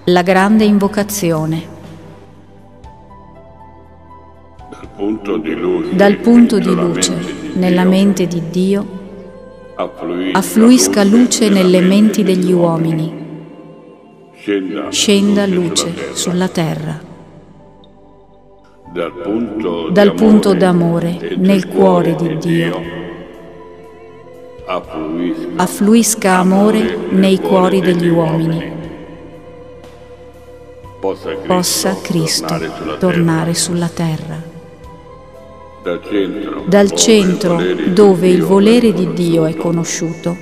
La grande invocazione. Dal punto di luce nella mente di Dio affluisca luce nelle menti degli uomini. Scenda luce sulla terra. Dal punto d'amore nel cuore di Dio affluisca amore nei cuori degli uomini. Possa Cristo tornare sulla terra. Dal centro dove il volere di Dio è conosciuto,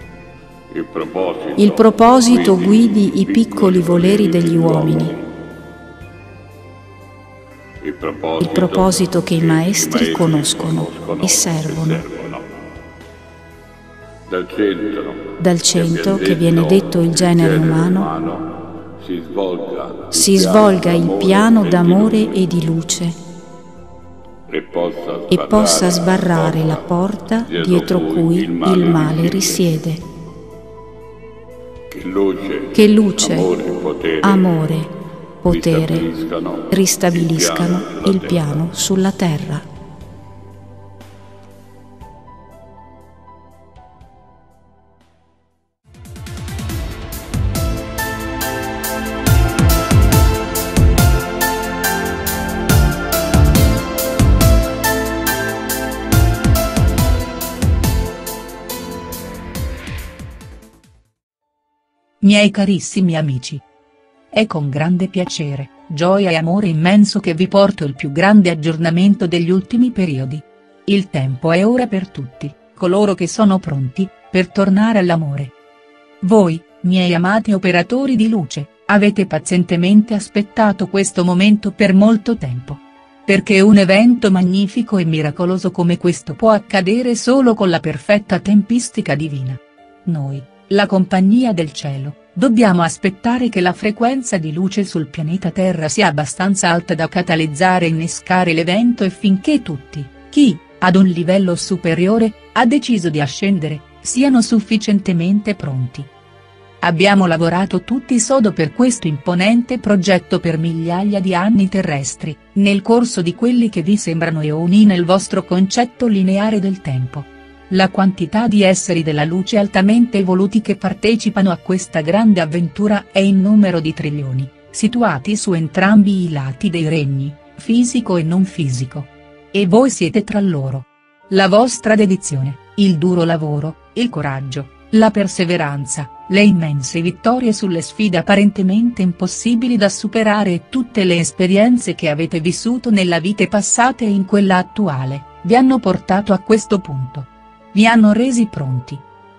il proposito guidi i piccoli voleri degli uomini, il proposito che i maestri conoscono e servono. Dal centro che viene detto il genere umano si svolga il piano d'amore e di luce e possa sbarrare la porta dietro cui il male risiede. Che luce, amore, potere ristabiliscano il piano sulla terra. Miei carissimi amici, è con grande piacere, gioia e amore immenso che vi porto il più grande aggiornamento degli ultimi periodi. Il tempo è ora per tutti, coloro che sono pronti, per tornare all'amore. Voi, miei amati operatori di luce, avete pazientemente aspettato questo momento per molto tempo. Perché un evento magnifico e miracoloso come questo può accadere solo con la perfetta tempistica divina. Noi, la compagnia del cielo, dobbiamo aspettare che la frequenza di luce sul pianeta Terra sia abbastanza alta da catalizzare e innescare l'evento e finché tutti, chi, ad un livello superiore, ha deciso di ascendere, siano sufficientemente pronti. Abbiamo lavorato tutti sodo per questo imponente progetto per migliaia di anni terrestri, nel corso di quelli che vi sembrano eoni nel vostro concetto lineare del tempo. La quantità di esseri della luce altamente evoluti che partecipano a questa grande avventura è in numero di trilioni, situati su entrambi i lati dei regni, fisico e non fisico. E voi siete tra loro. La vostra dedizione, il duro lavoro, il coraggio, la perseveranza, le immense vittorie sulle sfide apparentemente impossibili da superare e tutte le esperienze che avete vissuto nella vita passata e in quella attuale, vi hanno portato a questo punto. Vi hanno resi pronti.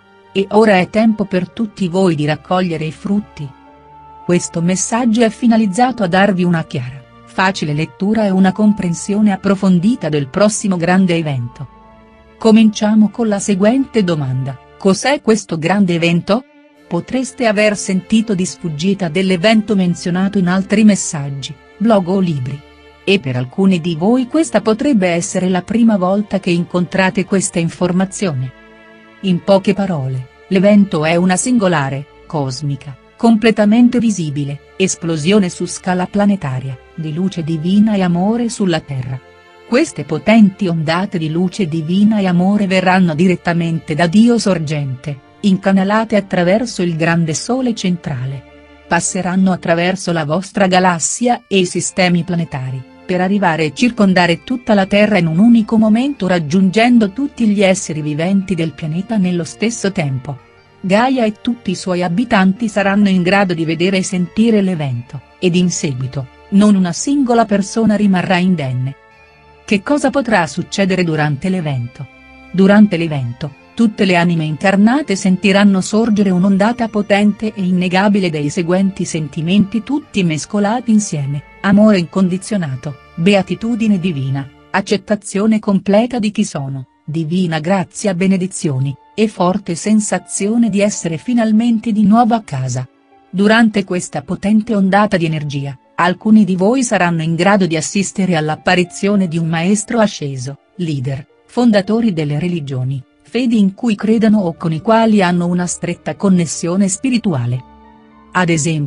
E ora è tempo per tutti voi di raccogliere i frutti. Questo messaggio è finalizzato a darvi una chiara, facile lettura e una comprensione approfondita del prossimo grande evento. Cominciamo con la seguente domanda: cos'è questo grande evento? Potreste aver sentito di sfuggita dell'evento menzionato in altri messaggi, blog o libri. E per alcuni di voi questa potrebbe essere la prima volta che incontrate questa informazione. In poche parole, l'evento è una singolare, cosmica, completamente visibile, esplosione su scala planetaria, di luce divina e amore sulla Terra. Queste potenti ondate di luce divina e amore verranno direttamente da Dio sorgente, incanalate attraverso il grande Sole centrale. Passeranno attraverso la vostra galassia e i sistemi planetari, per arrivare e circondare tutta la Terra in un unico momento raggiungendo tutti gli esseri viventi del pianeta nello stesso tempo. Gaia e tutti i suoi abitanti saranno in grado di vedere e sentire l'evento, ed in seguito, non una singola persona rimarrà indenne. Che cosa potrà succedere durante l'evento? Durante l'evento, tutte le anime incarnate sentiranno sorgere un'ondata potente e innegabile dei seguenti sentimenti tutti mescolati insieme: amore incondizionato, beatitudine divina, accettazione completa di chi sono, divina grazia, benedizioni, e forte sensazione di essere finalmente di nuovo a casa. Durante questa potente ondata di energia, alcuni di voi saranno in grado di assistere all'apparizione di un maestro asceso, leader, fondatori delle religioni, fedi in cui credono o con i quali hanno una stretta connessione spirituale. Ad esempio,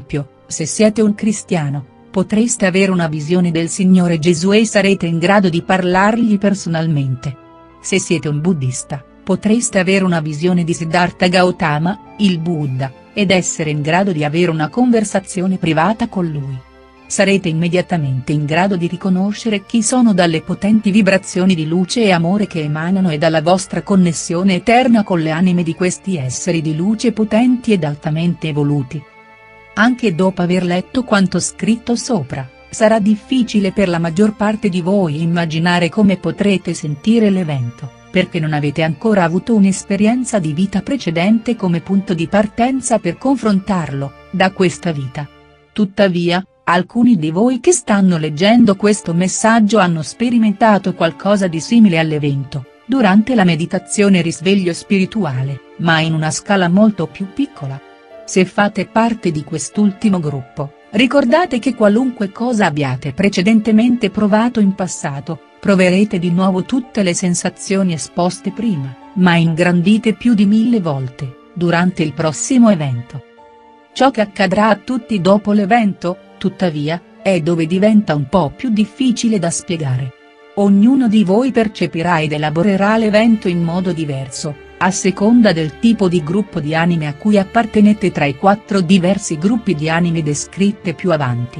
Se siete un cristiano, potreste avere una visione del Signore Gesù e sarete in grado di parlargli personalmente. Se siete un buddista, potreste avere una visione di Siddhartha Gautama, il Buddha, ed essere in grado di avere una conversazione privata con lui. Sarete immediatamente in grado di riconoscere chi sono dalle potenti vibrazioni di luce e amore che emanano e dalla vostra connessione eterna con le anime di questi esseri di luce potenti ed altamente evoluti. Anche dopo aver letto quanto scritto sopra, sarà difficile per la maggior parte di voi immaginare come potrete sentire l'evento, perché non avete ancora avuto un'esperienza di vita precedente come punto di partenza per confrontarlo, da questa vita. Tuttavia, alcuni di voi che stanno leggendo questo messaggio hanno sperimentato qualcosa di simile all'evento, durante la meditazione risveglio spirituale, ma in una scala molto più piccola. Se fate parte di quest'ultimo gruppo, ricordate che qualunque cosa abbiate precedentemente provato in passato, proverete di nuovo tutte le sensazioni esposte prima, ma ingrandite più di 1000 volte, durante il prossimo evento. Ciò che accadrà a tutti dopo l'evento, tuttavia, è dove diventa un po' più difficile da spiegare. Ognuno di voi percepirà ed elaborerà l'evento in modo diverso, a seconda del tipo di gruppo di anime a cui appartenete tra i 4 diversi gruppi di anime descritte più avanti.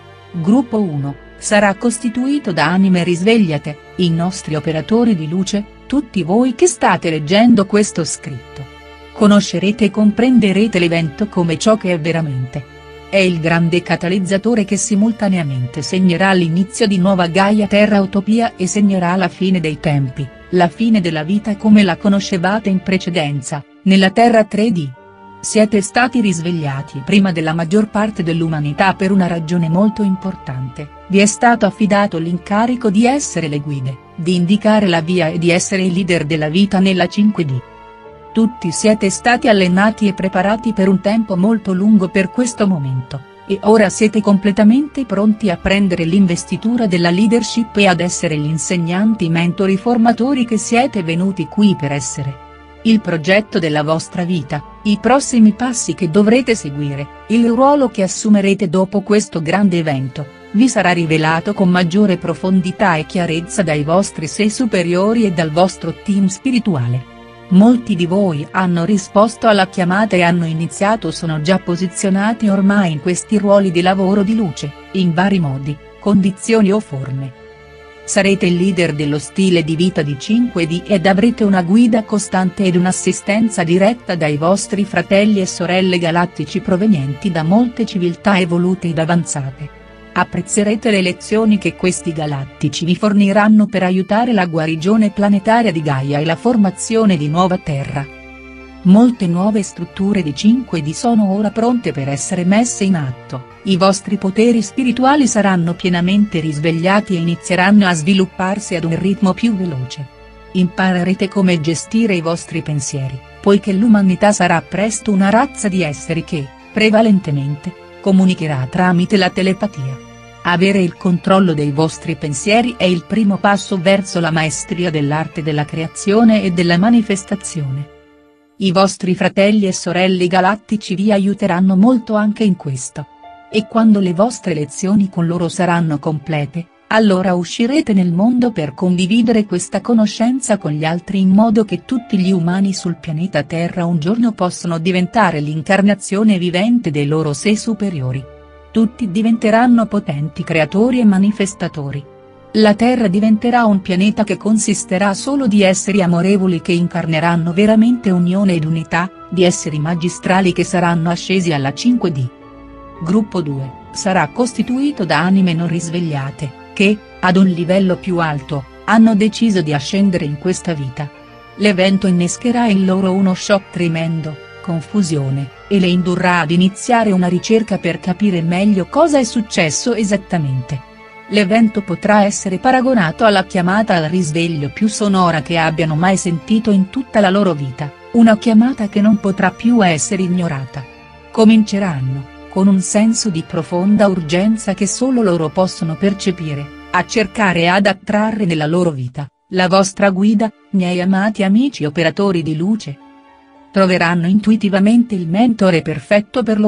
Gruppo 1, sarà costituito da anime risvegliate, i nostri operatori di luce, tutti voi che state leggendo questo scritto. Conoscerete e comprenderete l'evento come ciò che è veramente. È il grande catalizzatore che simultaneamente segnerà l'inizio di nuova Gaia Terra Utopia e segnerà la fine dei tempi, la fine della vita come la conoscevate in precedenza, nella Terra 3D. Siete stati risvegliati prima della maggior parte dell'umanità per una ragione molto importante, vi è stato affidato l'incarico di essere le guide, di indicare la via e di essere i leader della vita nella 5D. Tutti siete stati allenati e preparati per un tempo molto lungo per questo momento, e ora siete completamente pronti a prendere l'investitura della leadership e ad essere gli insegnanti mentori formatori che siete venuti qui per essere. Il progetto della vostra vita, i prossimi passi che dovrete seguire, il ruolo che assumerete dopo questo grande evento, vi sarà rivelato con maggiore profondità e chiarezza dai vostri sé superiori e dal vostro team spirituale. Molti di voi hanno risposto alla chiamata e hanno iniziato o sono già posizionati ormai in questi ruoli di lavoro di luce, in vari modi, condizioni o forme. Sarete il leader dello stile di vita di 5D ed avrete una guida costante ed un'assistenza diretta dai vostri fratelli e sorelle galattici provenienti da molte civiltà evolute ed avanzate. Apprezzerete le lezioni che questi galattici vi forniranno per aiutare la guarigione planetaria di Gaia e la formazione di nuova Terra. Molte nuove strutture di 5D sono ora pronte per essere messe in atto, i vostri poteri spirituali saranno pienamente risvegliati e inizieranno a svilupparsi ad un ritmo più veloce. Imparerete come gestire i vostri pensieri, poiché l'umanità sarà presto una razza di esseri che, prevalentemente, comunicherà tramite la telepatia. Avere il controllo dei vostri pensieri è il primo passo verso la maestria dell'arte della creazione e della manifestazione. I vostri fratelli e sorelle galattici vi aiuteranno molto anche in questo. E quando le vostre lezioni con loro saranno complete, allora uscirete nel mondo per condividere questa conoscenza con gli altri in modo che tutti gli umani sul pianeta Terra un giorno possano diventare l'incarnazione vivente dei loro sé superiori. Tutti diventeranno potenti creatori e manifestatori. La Terra diventerà un pianeta che consisterà solo di esseri amorevoli che incarneranno veramente unione ed unità, di esseri magistrali che saranno ascesi alla 5D. Gruppo 2, sarà costituito da anime non risvegliate, che, ad un livello più alto, hanno deciso di ascendere in questa vita. L'evento innescherà in loro uno shock tremendo, confusione, e le indurrà ad iniziare una ricerca per capire meglio cosa è successo esattamente. L'evento potrà essere paragonato alla chiamata al risveglio più sonora che abbiano mai sentito in tutta la loro vita, una chiamata che non potrà più essere ignorata. Cominceranno, con un senso di profonda urgenza che solo loro possono percepire, a cercare e ad attrarre nella loro vita, la vostra guida, miei amati amici operatori di luce. Troveranno intuitivamente il mentore perfetto per loro,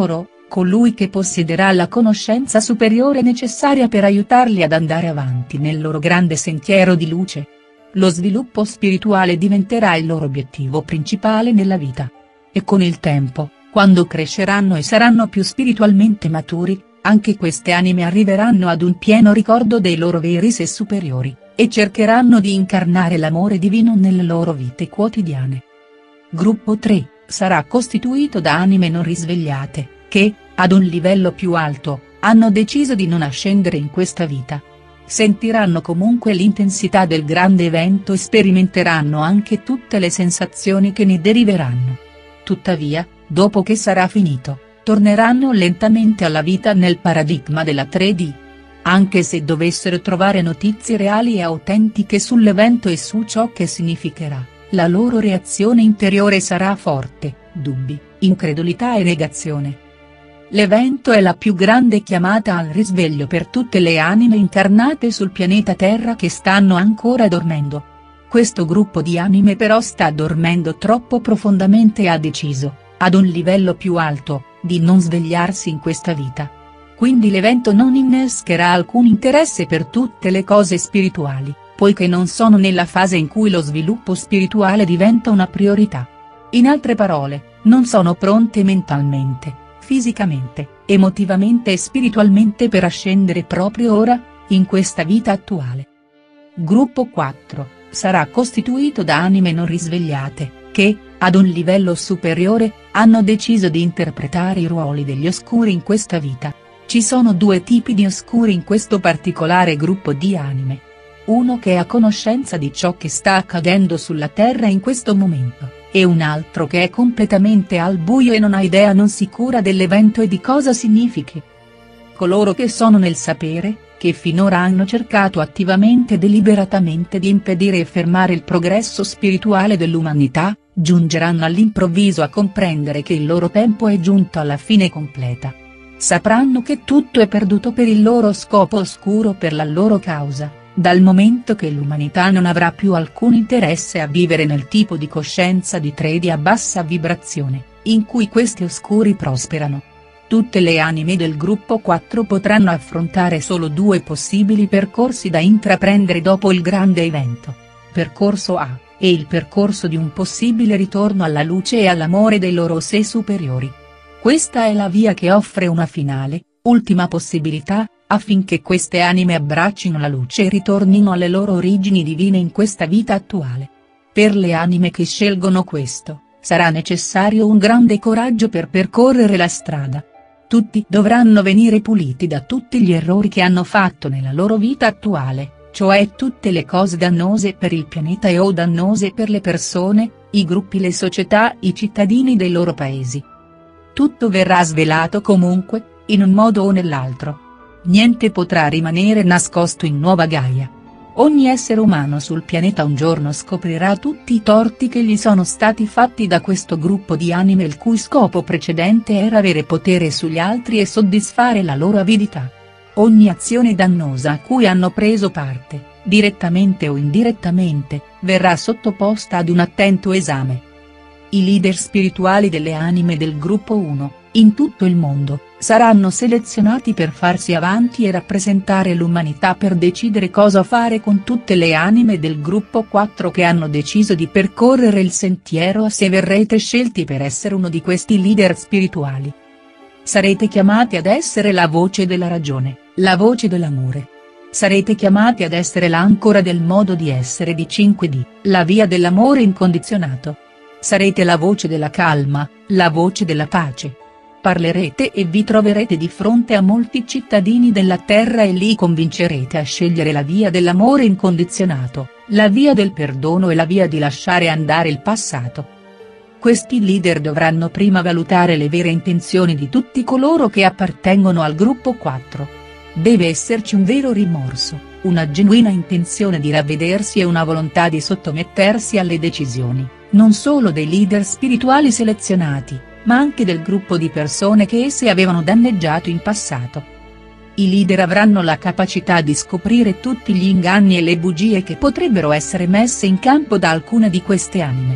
colui che possederà la conoscenza superiore necessaria per aiutarli ad andare avanti nel loro grande sentiero di luce. Lo sviluppo spirituale diventerà il loro obiettivo principale nella vita. E con il tempo, quando cresceranno e saranno più spiritualmente maturi, anche queste anime arriveranno ad un pieno ricordo dei loro veri sé superiori, e cercheranno di incarnare l'amore divino nelle loro vite quotidiane. Gruppo 3, sarà costituito da anime non risvegliate, che, ad un livello più alto, hanno deciso di non ascendere in questa vita. Sentiranno comunque l'intensità del grande evento e sperimenteranno anche tutte le sensazioni che ne deriveranno. Tuttavia, dopo che sarà finito, torneranno lentamente alla vita nel paradigma della 3D. Anche se dovessero trovare notizie reali e autentiche sull'evento e su ciò che significherà, la loro reazione interiore sarà forte, dubbi, incredulità e negazione. L'evento è la più grande chiamata al risveglio per tutte le anime incarnate sul pianeta Terra che stanno ancora dormendo. Questo gruppo di anime però sta dormendo troppo profondamente e ha deciso, ad un livello più alto, di non svegliarsi in questa vita. Quindi l'evento non innescherà alcun interesse per tutte le cose spirituali, poiché non sono nella fase in cui lo sviluppo spirituale diventa una priorità. In altre parole, non sono pronte mentalmente, fisicamente, emotivamente e spiritualmente per ascendere proprio ora, in questa vita attuale. Gruppo 4, sarà costituito da anime non risvegliate, che, ad un livello superiore, hanno deciso di interpretare i ruoli degli oscuri in questa vita. Ci sono due tipi di oscuri in questo particolare gruppo di anime. Uno che è a conoscenza di ciò che sta accadendo sulla Terra in questo momento, e un altro che è completamente al buio e non ha idea non sicura dell'evento e di cosa significhi. Coloro che sono nel sapere, che finora hanno cercato attivamente e deliberatamente di impedire e fermare il progresso spirituale dell'umanità, giungeranno all'improvviso a comprendere che il loro tempo è giunto alla fine completa. Sapranno che tutto è perduto per il loro scopo oscuro per la loro causa, dal momento che l'umanità non avrà più alcun interesse a vivere nel tipo di coscienza di 3D a bassa vibrazione, in cui questi oscuri prosperano. Tutte le anime del gruppo 4 potranno affrontare solo due possibili percorsi da intraprendere dopo il grande evento. Percorso A, e il percorso di un possibile ritorno alla luce e all'amore dei loro sé superiori. Questa è la via che offre una finale, ultima possibilità, affinché queste anime abbraccino la luce e ritornino alle loro origini divine in questa vita attuale. Per le anime che scelgono questo, sarà necessario un grande coraggio per percorrere la strada. Tutti dovranno venire puliti da tutti gli errori che hanno fatto nella loro vita attuale, cioè tutte le cose dannose per il pianeta e o dannose per le persone, i gruppi, le società, i cittadini dei loro paesi. Tutto verrà svelato comunque, in un modo o nell'altro. Niente potrà rimanere nascosto in Nuova Gaia. Ogni essere umano sul pianeta un giorno scoprirà tutti i torti che gli sono stati fatti da questo gruppo di anime il cui scopo precedente era avere potere sugli altri e soddisfare la loro avidità. Ogni azione dannosa a cui hanno preso parte, direttamente o indirettamente, verrà sottoposta ad un attento esame. I leader spirituali delle anime del gruppo 1, in tutto il mondo, saranno selezionati per farsi avanti e rappresentare l'umanità per decidere cosa fare con tutte le anime del gruppo 4 che hanno deciso di percorrere il sentiero se verrete scelti per essere uno di questi leader spirituali. Sarete chiamati ad essere la voce della ragione, la voce dell'amore. Sarete chiamati ad essere l'ancora del modo di essere di 5D, la via dell'amore incondizionato. Sarete la voce della calma, la voce della pace. Parlerete e vi troverete di fronte a molti cittadini della Terra e li convincerete a scegliere la via dell'amore incondizionato, la via del perdono e la via di lasciare andare il passato. Questi leader dovranno prima valutare le vere intenzioni di tutti coloro che appartengono al gruppo 4. Deve esserci un vero rimorso, una genuina intenzione di ravvedersi e una volontà di sottomettersi alle decisioni, non solo dei leader spirituali selezionati, ma anche del gruppo di persone che essi avevano danneggiato in passato. I leader avranno la capacità di scoprire tutti gli inganni e le bugie che potrebbero essere messe in campo da alcune di queste anime.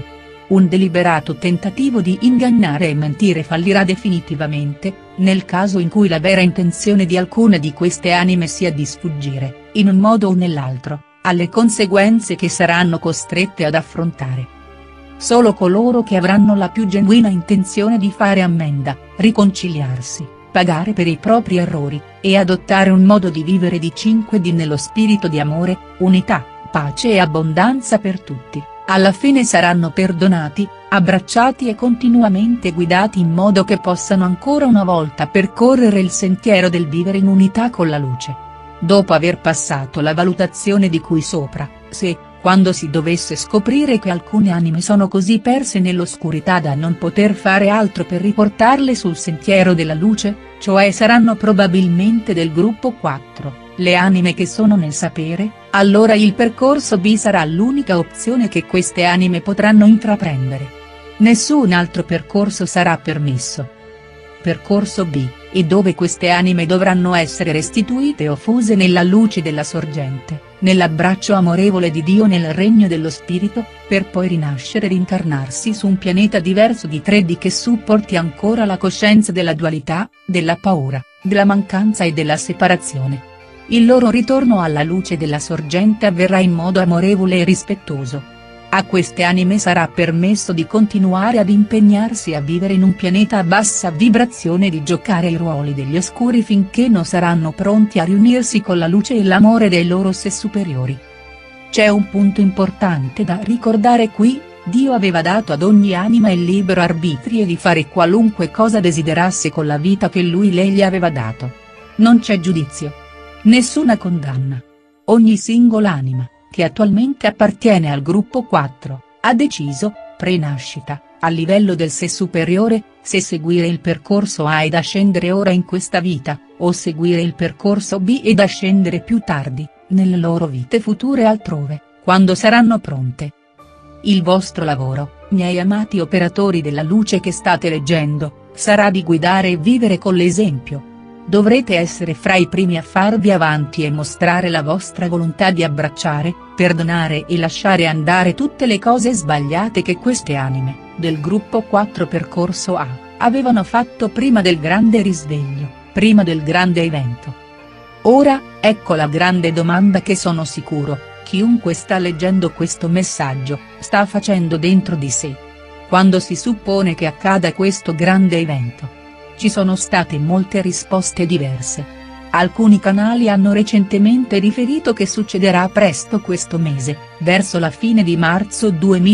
Un deliberato tentativo di ingannare e mentire fallirà definitivamente, nel caso in cui la vera intenzione di alcune di queste anime sia di sfuggire, in un modo o nell'altro, alle conseguenze che saranno costrette ad affrontare. Solo coloro che avranno la più genuina intenzione di fare ammenda, riconciliarsi, pagare per i propri errori, e adottare un modo di vivere di 5D nello spirito di amore, unità, pace e abbondanza per tutti, alla fine saranno perdonati, abbracciati e continuamente guidati in modo che possano ancora una volta percorrere il sentiero del vivere in unità con la luce. Dopo aver passato la valutazione di cui sopra, se, quando si dovesse scoprire che alcune anime sono così perse nell'oscurità da non poter fare altro per riportarle sul sentiero della luce, cioè saranno probabilmente del gruppo 4, le anime che sono nel sapere, allora il percorso B sarà l'unica opzione che queste anime potranno intraprendere. Nessun altro percorso sarà permesso. Percorso B, e dove queste anime dovranno essere restituite o fuse nella luce della sorgente, nell'abbraccio amorevole di Dio nel regno dello spirito, per poi rinascere e rincarnarsi su un pianeta diverso di 3D che supporti ancora la coscienza della dualità, della paura, della mancanza e della separazione. Il loro ritorno alla luce della sorgente avverrà in modo amorevole e rispettoso. A queste anime sarà permesso di continuare ad impegnarsi a vivere in un pianeta a bassa vibrazione e di giocare i ruoli degli oscuri finché non saranno pronti a riunirsi con la luce e l'amore dei loro sé superiori. C'è un punto importante da ricordare qui: Dio aveva dato ad ogni anima il libero arbitrio di fare qualunque cosa desiderasse con la vita che lei gli aveva dato. Non c'è giudizio. Nessuna condanna. Ogni singola anima, che attualmente appartiene al gruppo 4, ha deciso, pre-nascita, a livello del sé superiore, se seguire il percorso A ed ascendere ora in questa vita, o seguire il percorso B ed ascendere più tardi, nelle loro vite future altrove, quando saranno pronte. Il vostro lavoro, miei amati operatori della luce che state leggendo, sarà di guidare e vivere con l'esempio. Dovrete essere fra i primi a farvi avanti e mostrare la vostra volontà di abbracciare, perdonare e lasciare andare tutte le cose sbagliate che queste anime, del gruppo 4 percorso A, avevano fatto prima del grande risveglio, prima del grande evento. Ora, ecco la grande domanda che sono sicuro, chiunque sta leggendo questo messaggio, sta facendo dentro di sé. Quando si suppone che accada questo grande evento? Ci sono state molte risposte diverse. Alcuni canali hanno recentemente riferito che succederà presto questo mese, verso la fine di marzo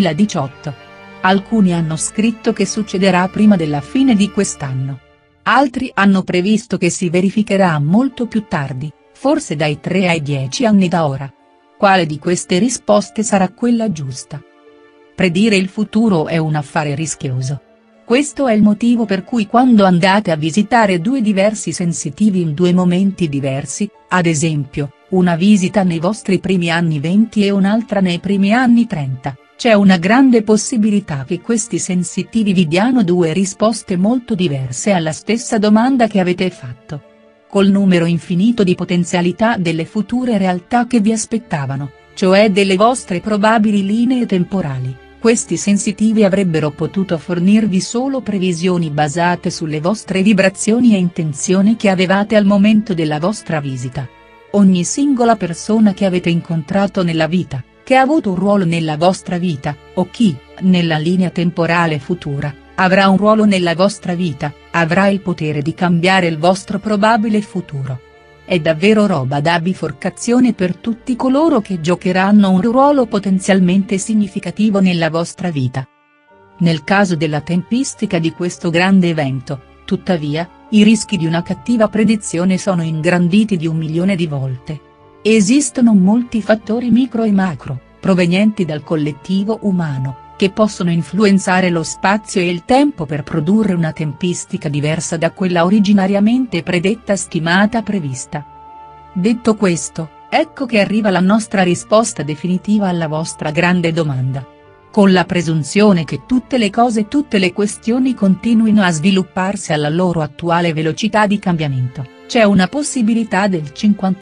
2018. Alcuni hanno scritto che succederà prima della fine di quest'anno. Altri hanno previsto che si verificherà molto più tardi, forse dai 3 ai 10 anni da ora. Quale di queste risposte sarà quella giusta? Predire il futuro è un affare rischioso. Questo è il motivo per cui quando andate a visitare due diversi sensitivi in due momenti diversi, ad esempio, una visita nei vostri primi anni 20 e un'altra nei primi anni 30, c'è una grande possibilità che questi sensitivi vi diano due risposte molto diverse alla stessa domanda che avete fatto. Col numero infinito di potenzialità delle future realtà che vi aspettavano, cioè delle vostre probabili linee temporali. Questi sensitivi avrebbero potuto fornirvi solo previsioni basate sulle vostre vibrazioni e intenzioni che avevate al momento della vostra visita. Ogni singola persona che avete incontrato nella vita, che ha avuto un ruolo nella vostra vita, o chi, nella linea temporale futura, avrà un ruolo nella vostra vita, avrà il potere di cambiare il vostro probabile futuro. È davvero roba da biforcazione per tutti coloro che giocheranno un ruolo potenzialmente significativo nella vostra vita. Nel caso della tempistica di questo grande evento, tuttavia, i rischi di una cattiva predizione sono ingranditi di 1 milione di volte. Esistono molti fattori micro e macro, provenienti dal collettivo umano, che possono influenzare lo spazio e il tempo per produrre una tempistica diversa da quella originariamente predetta, stimata, prevista. Detto questo, ecco che arriva la nostra risposta definitiva alla vostra grande domanda. Con la presunzione che tutte le cose e tutte le questioni continuino a svilupparsi alla loro attuale velocità di cambiamento, c'è una possibilità del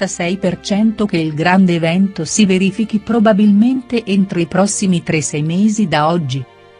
56% che il grande evento si verifichi probabilmente entro i prossimi 3-6 mesi da oggi.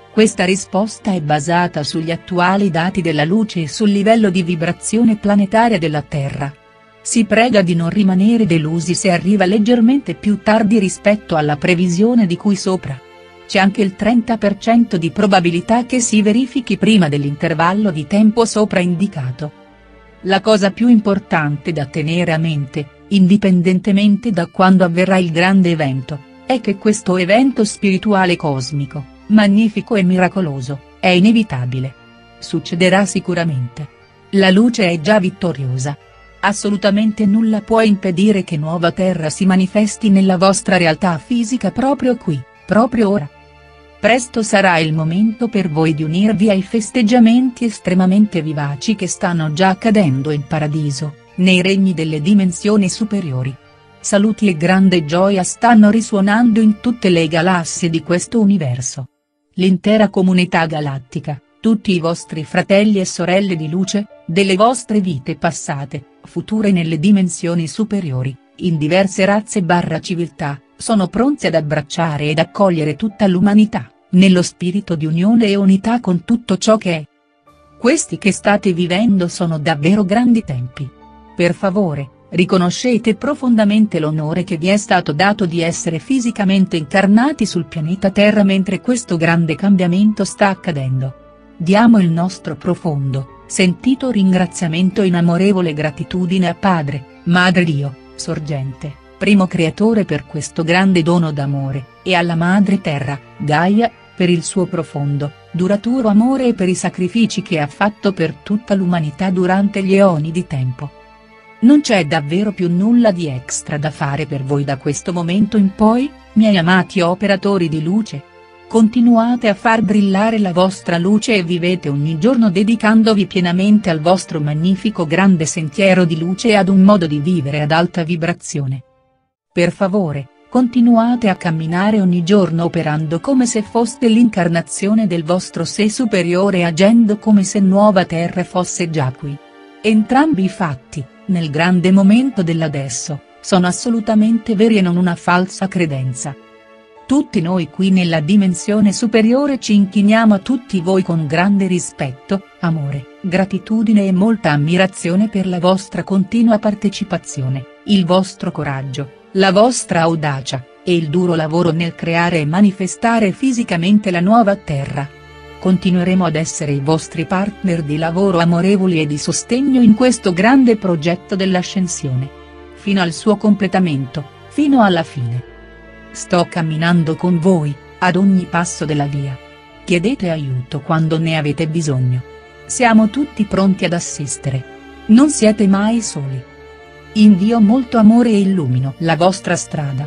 Questa risposta è basata sugli attuali dati della luce e sul livello di vibrazione planetaria della Terra. Si prega di non rimanere delusi se arriva leggermente più tardi rispetto alla previsione di cui sopra. C'è anche il 30% di probabilità che si verifichi prima dell'intervallo di tempo sopra indicato. La cosa più importante da tenere a mente, indipendentemente da quando avverrà il grande evento, è che questo evento spirituale cosmico, magnifico e miracoloso, è inevitabile. Succederà sicuramente. La luce è già vittoriosa. Assolutamente nulla può impedire che Nuova Terra si manifesti nella vostra realtà fisica proprio qui, proprio ora. Presto sarà il momento per voi di unirvi ai festeggiamenti estremamente vivaci che stanno già accadendo in paradiso, nei regni delle dimensioni superiori. Saluti e grande gioia stanno risuonando in tutte le galassie di questo universo. L'intera comunità galattica, tutti i vostri fratelli e sorelle di luce, delle vostre vite passate, future nelle dimensioni superiori, in diverse razze/civiltà, sono pronti ad abbracciare ed accogliere tutta l'umanità, nello spirito di unione e unità con tutto ciò che è. Questi che state vivendo sono davvero grandi tempi. Per favore, riconoscete profondamente l'onore che vi è stato dato di essere fisicamente incarnati sul pianeta Terra mentre questo grande cambiamento sta accadendo. Diamo il nostro profondo, sentito ringraziamento in amorevole gratitudine a Padre, Madre Dio, Sorgente, Primo Creatore per questo grande dono d'amore, e alla Madre Terra, Gaia, per il suo profondo, duraturo amore e per i sacrifici che ha fatto per tutta l'umanità durante gli eoni di tempo. Non c'è davvero più nulla di extra da fare per voi da questo momento in poi, miei amati operatori di luce. Continuate a far brillare la vostra luce e vivete ogni giorno dedicandovi pienamente al vostro magnifico grande sentiero di luce e ad un modo di vivere ad alta vibrazione. Per favore, continuate a camminare ogni giorno operando come se foste l'incarnazione del vostro sé superiore e agendo come se Nuova Terra fosse già qui. Entrambi i fatti, nel grande momento dell'adesso, sono assolutamente veri e non una falsa credenza. Tutti noi qui nella dimensione superiore ci inchiniamo a tutti voi con grande rispetto, amore, gratitudine e molta ammirazione per la vostra continua partecipazione, il vostro coraggio, la vostra audacia, e il duro lavoro nel creare e manifestare fisicamente la nuova Terra. Continueremo ad essere i vostri partner di lavoro amorevoli e di sostegno in questo grande progetto dell'ascensione. Fino al suo completamento, fino alla fine. Sto camminando con voi, ad ogni passo della via. Chiedete aiuto quando ne avete bisogno. Siamo tutti pronti ad assistere. Non siete mai soli. Invio molto amore e illumino la vostra strada.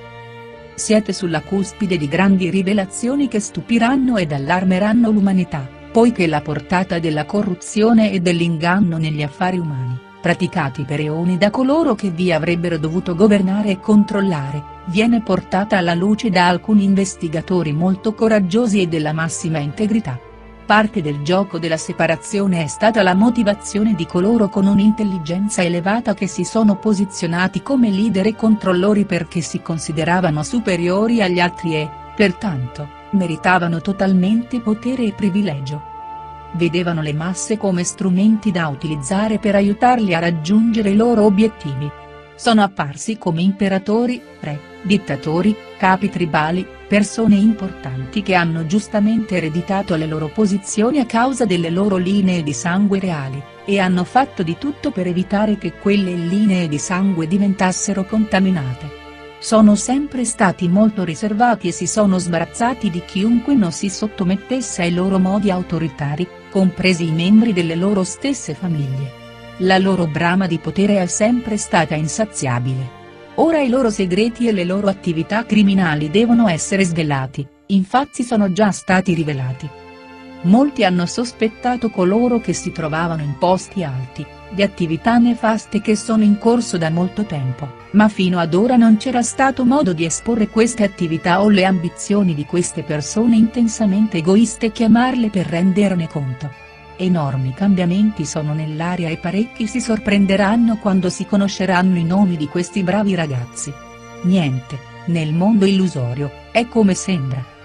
Siete sulla cuspide di grandi rivelazioni che stupiranno ed allarmeranno l'umanità, poiché la portata della corruzione e dell'inganno negli affari umani, praticati per eoni da coloro che vi avrebbero dovuto governare e controllare, viene portata alla luce da alcuni investigatori molto coraggiosi e della massima integrità. Parte del gioco della separazione è stata la motivazione di coloro con un'intelligenza elevata che si sono posizionati come leader e controllori perché si consideravano superiori agli altri e, pertanto, meritavano totalmente potere e privilegio. Vedevano le masse come strumenti da utilizzare per aiutarli a raggiungere i loro obiettivi. Sono apparsi come imperatori, re, dittatori, capi tribali, persone importanti che hanno giustamente ereditato le loro posizioni a causa delle loro linee di sangue reali, e hanno fatto di tutto per evitare che quelle linee di sangue diventassero contaminate. Sono sempre stati molto riservati e si sono sbarazzati di chiunque non si sottomettesse ai loro modi autoritari, compresi i membri delle loro stesse famiglie. La loro brama di potere è sempre stata insaziabile. Ora i loro segreti e le loro attività criminali devono essere svelati, infatti sono già stati rivelati. Molti hanno sospettato coloro che si trovavano in posti alti, di attività nefaste che sono in corso da molto tempo, ma fino ad ora non c'era stato modo di esporre queste attività o le ambizioni di queste persone intensamente egoiste chiamarle per renderne conto. Enormi cambiamenti sono nell'aria e parecchi si sorprenderanno quando si conosceranno i nomi di questi bravi ragazzi. Niente, nel mondo illusorio, è come sembra.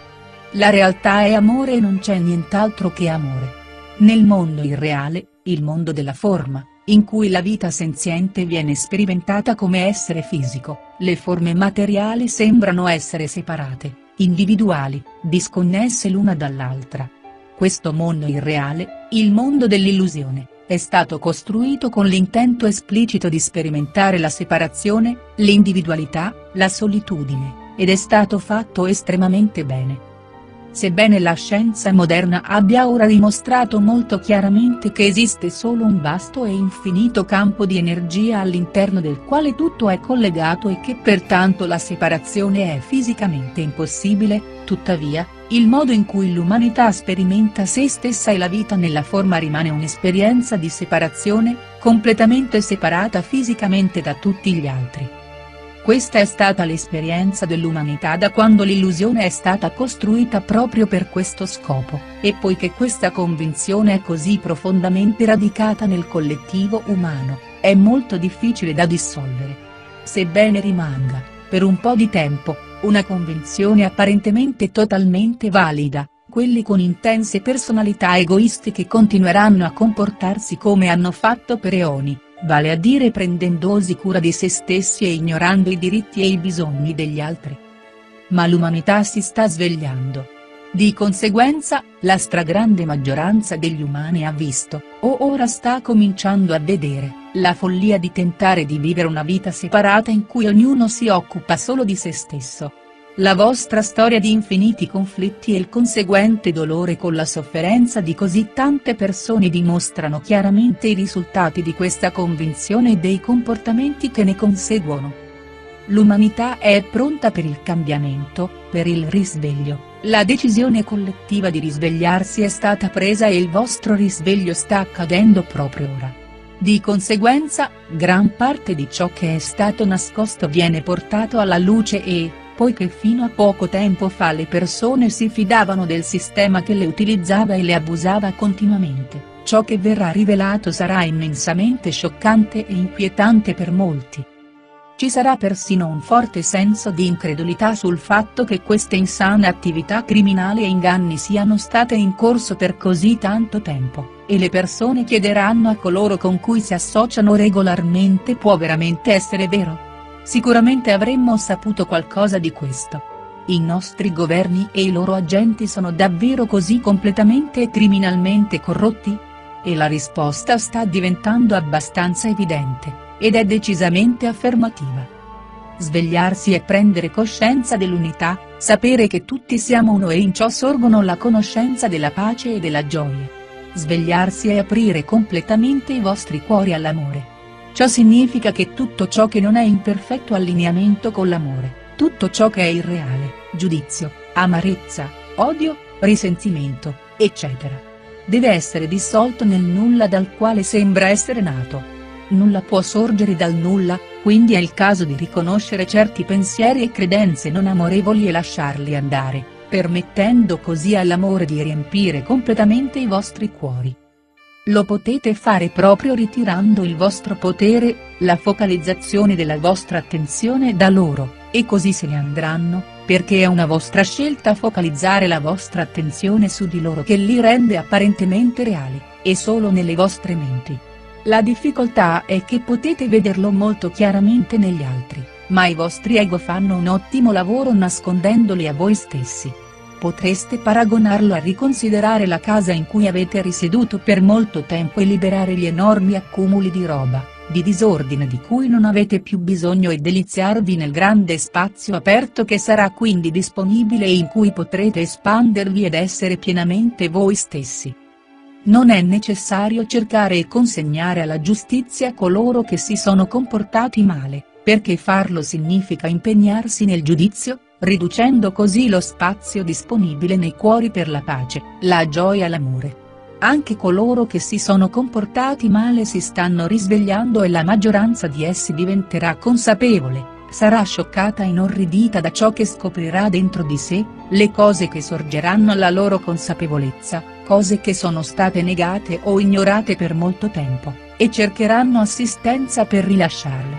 La realtà è amore e non c'è nient'altro che amore. Nel mondo irreale, il mondo della forma, in cui la vita senziente viene sperimentata come essere fisico, le forme materiali sembrano essere separate, individuali, disconnesse l'una dall'altra. Questo mondo irreale, il mondo dell'illusione, è stato costruito con l'intento esplicito di sperimentare la separazione, l'individualità, la solitudine, ed è stato fatto estremamente bene. Sebbene la scienza moderna abbia ora dimostrato molto chiaramente che esiste solo un vasto e infinito campo di energia all'interno del quale tutto è collegato e che pertanto la separazione è fisicamente impossibile, tuttavia, il modo in cui l'umanità sperimenta se stessa e la vita nella forma rimane un'esperienza di separazione, completamente separata fisicamente da tutti gli altri. Questa è stata l'esperienza dell'umanità da quando l'illusione è stata costruita proprio per questo scopo, e poiché questa convinzione è così profondamente radicata nel collettivo umano, è molto difficile da dissolvere. Sebbene rimanga, per un po' di tempo, una convinzione apparentemente totalmente valida, quelli con intense personalità egoistiche continueranno a comportarsi come hanno fatto per eoni, vale a dire prendendosi cura di se stessi e ignorando i diritti e i bisogni degli altri. Ma l'umanità si sta svegliando. Di conseguenza, la stragrande maggioranza degli umani ha visto, o ora sta cominciando a vedere, la follia di tentare di vivere una vita separata in cui ognuno si occupa solo di se stesso. La vostra storia di infiniti conflitti e il conseguente dolore con la sofferenza di così tante persone dimostrano chiaramente i risultati di questa convinzione e dei comportamenti che ne conseguono. L'umanità è pronta per il cambiamento, per il risveglio, la decisione collettiva di risvegliarsi è stata presa e il vostro risveglio sta accadendo proprio ora. Di conseguenza, gran parte di ciò che è stato nascosto viene portato alla luce e, poiché fino a poco tempo fa le persone si fidavano del sistema che le utilizzava e le abusava continuamente, ciò che verrà rivelato sarà immensamente scioccante e inquietante per molti. Ci sarà persino un forte senso di incredulità sul fatto che queste insane attività criminali e inganni siano state in corso per così tanto tempo, e le persone chiederanno a coloro con cui si associano regolarmente: può veramente essere vero? Sicuramente avremmo saputo qualcosa di questo. I nostri governi e i loro agenti sono davvero così completamente e criminalmente corrotti? E la risposta sta diventando abbastanza evidente, ed è decisamente affermativa. Svegliarsi e prendere coscienza dell'unità, sapere che tutti siamo uno e in ciò sorgono la conoscenza della pace e della gioia. Svegliarsi e aprire completamente i vostri cuori all'amore. Ciò significa che tutto ciò che non è in perfetto allineamento con l'amore, tutto ciò che è irreale, giudizio, amarezza, odio, risentimento, eccetera, deve essere dissolto nel nulla dal quale sembra essere nato. Nulla può sorgere dal nulla, quindi è il caso di riconoscere certi pensieri e credenze non amorevoli e lasciarli andare, permettendo così all'amore di riempire completamente i vostri cuori. Lo potete fare proprio ritirando il vostro potere, la focalizzazione della vostra attenzione da loro, e così se ne andranno, perché è una vostra scelta focalizzare la vostra attenzione su di loro che li rende apparentemente reali, e solo nelle vostre menti. La difficoltà è che potete vederlo molto chiaramente negli altri, ma i vostri ego fanno un ottimo lavoro nascondendoli a voi stessi. Potreste paragonarlo a riconsiderare la casa in cui avete risieduto per molto tempo e liberare gli enormi accumuli di roba, di disordine di cui non avete più bisogno e deliziarvi nel grande spazio aperto che sarà quindi disponibile e in cui potrete espandervi ed essere pienamente voi stessi. Non è necessario cercare e consegnare alla giustizia coloro che si sono comportati male, perché farlo significa impegnarsi nel giudizio, riducendo così lo spazio disponibile nei cuori per la pace, la gioia e l'amore. Anche coloro che si sono comportati male si stanno risvegliando e la maggioranza di essi diventerà consapevole, sarà scioccata e inorridita da ciò che scoprirà dentro di sé, le cose che sorgeranno alla loro consapevolezza, cose che sono state negate o ignorate per molto tempo, e cercheranno assistenza per rilasciarle.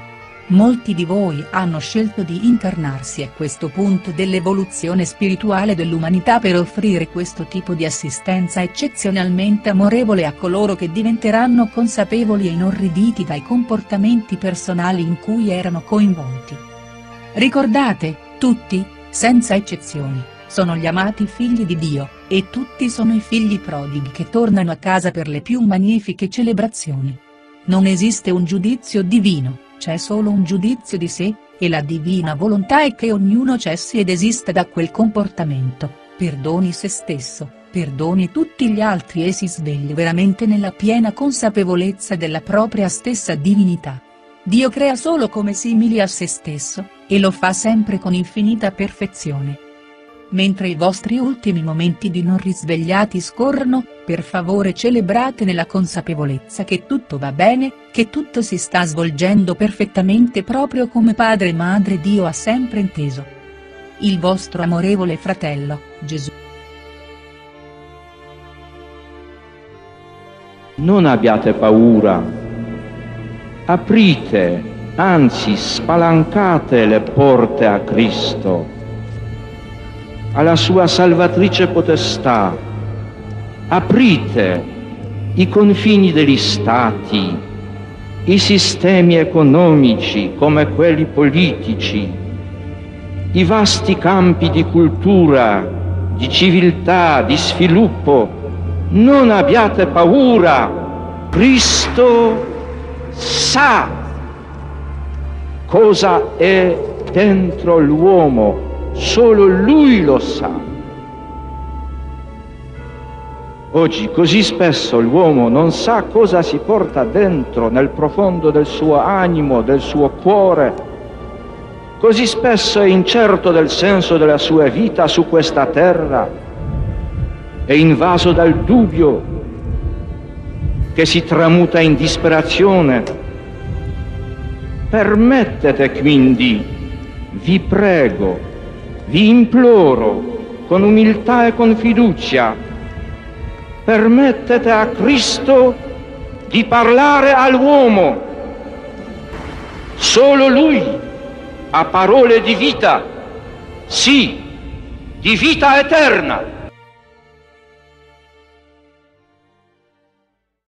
Molti di voi hanno scelto di internarsi a questo punto dell'evoluzione spirituale dell'umanità per offrire questo tipo di assistenza eccezionalmente amorevole a coloro che diventeranno consapevoli e inorriditi dai comportamenti personali in cui erano coinvolti. Ricordate, tutti, senza eccezioni, sono gli amati figli di Dio, e tutti sono i figli prodighi che tornano a casa per le più magnifiche celebrazioni. Non esiste un giudizio divino. C'è solo un giudizio di sé, e la divina volontà è che ognuno cessi ed esista da quel comportamento, perdoni se stesso, perdoni tutti gli altri e si svegli veramente nella piena consapevolezza della propria stessa divinità. Dio crea solo come simili a se stesso, e lo fa sempre con infinita perfezione. Mentre i vostri ultimi momenti di non risvegliati scorrono, per favore celebrate nella consapevolezza che tutto va bene, che tutto si sta svolgendo perfettamente proprio come Padre e Madre Dio ha sempre inteso. Il vostro amorevole fratello, Gesù. Non abbiate paura. Aprite, anzi spalancate le porte a Cristo, alla sua salvatrice potestà. Aprite i confini degli stati, i sistemi economici come quelli politici, i vasti campi di cultura, di civiltà, di sviluppo. Non abbiate paura. Cristo sa cosa è dentro l'uomo. Solo Lui lo sa. Oggi così spesso l'uomo non sa cosa si porta dentro nel profondo del suo animo, del suo cuore. Così spesso è incerto del senso della sua vita su questa terra. È invaso dal dubbio che si tramuta in disperazione. Permettete quindi, vi prego, vi imploro, con umiltà e con fiducia, permettete a Cristo di parlare all'uomo. Solo Lui ha parole di vita, sì, di vita eterna.